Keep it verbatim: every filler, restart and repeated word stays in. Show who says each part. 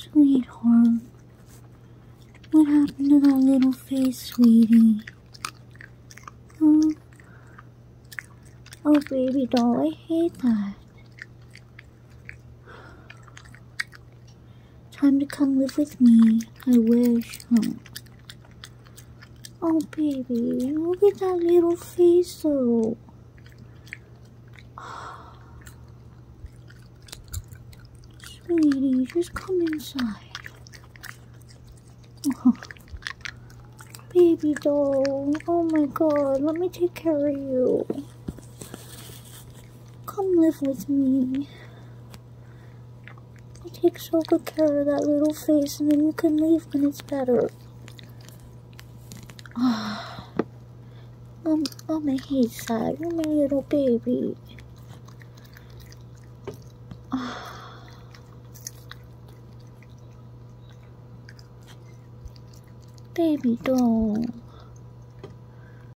Speaker 1: Sweetheart, what happened to that little face, sweetie? Huh? Oh, baby doll, I hate that. Time to come live with me. I wish, huh? Oh, baby, look at that little face, though. Sweetie, just come inside. Oh. Baby doll, oh my god, let me take care of you. Come live with me. I'll take so good care of that little face, and then you can leave when it's better. Ah, um, Mama hates that. You're my little baby. Ah. Baby doll.